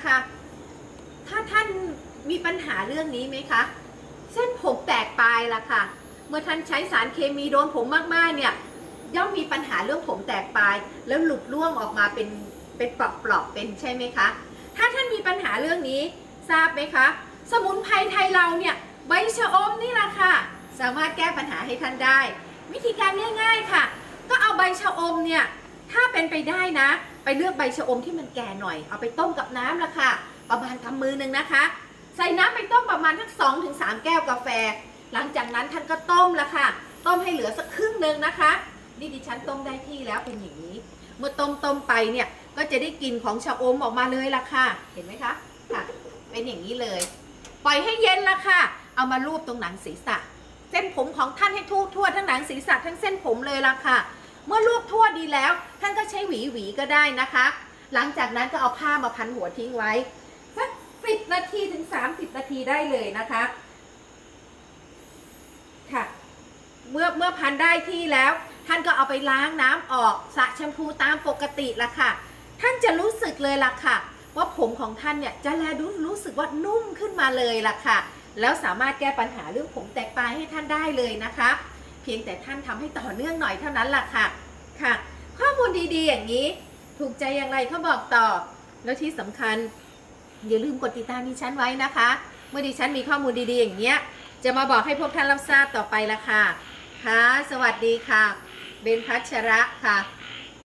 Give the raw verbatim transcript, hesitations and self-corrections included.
ค่ะถ้าท่านมีปัญหาเรื่องนี้ไหมคะเส้นผมแตกปลายล่ะค่ะเมื่อท่านใช้สารเคมีโดนผมมากๆเนี่ยย่อมมีปัญหาเรื่องผมแตกปลายแล้วหลุดร่วงออกมาเป็นเป็นปลอกๆเป็นใช่ไหมคะถ้าท่านมีปัญหาเรื่องนี้ทราบไหมคะสมุนไพรไทยเราเนี่ยใบชะอมนี่แหละค่ะสามารถแก้ปัญหาให้ท่านได้วิธีการง่ายๆค่ะก็เอาใบชะอมเนี่ยถ้าเป็นไปได้นะไปเลือกใบชะอมที่มันแก่หน่อยเอาไปต้มกับน้ำละค่ะประมาณกำมือหนึ่งนะคะใส่น้ำไปต้มประมาณทั้งสองถึงสามแก้วกาแฟหลังจากนั้นท่านก็ต้มละค่ะต้มให้เหลือสักครึ่งหนึ่งนะคะนี่ดิฉันต้มได้ที่แล้วเป็นอย่างนี้เมื่อต้มต้มไปเนี่ยก็จะได้กลิ่นของชะอมออกมาเลยละค่ะเห็นไหมคะค่ะเป็นอย่างนี้เลยปล่อยให้เย็นละค่ะเอามาลูบตรงหนังศีรษะเส้นผมของท่านให้ทั่วทั่วทั้งหนังศีรษะทั้งเส้นผมเลยละค่ะเมื่อลูบทั่วดีแล้วท่านก็ใช้หวีหวีก็ได้นะคะหลังจากนั้นก็เอาผ้ามาพันหัวทิ้งไว้สักสิบนาทีถึงสามสิบนาทีได้เลยนะคะค่ะเมื่อเมื่อพันได้ที่แล้วท่านก็เอาไปล้างน้ำออกสระแชมพูตามปกติละค่ะท่านจะรู้สึกเลยล่ะค่ะว่าผมของท่านเนี่ยจะแลดูรู้สึกว่านุ่มขึ้นมาเลยล่ะค่ะแล้วสามารถแก้ปัญหาเรื่องผมแตกปลายให้ท่านได้เลยนะคะเพียงแต่ท่านทำให้ต่อเนื่องหน่อยเท่านั้นล่ะค่ะค่ะข้อมูลดีๆอย่างนี้ถูกใจอย่างไรเขาบอกต่อแล้วที่สำคัญอย่าลืมกดติดตามดิฉันไว้นะคะเมื่อดิฉันมีข้อมูลดีๆอย่างเงี้ยจะมาบอกให้พวกท่านรับทราบต่อไปละค่ะค่ะสวัสดีค่ะเบนพัชระค่ะ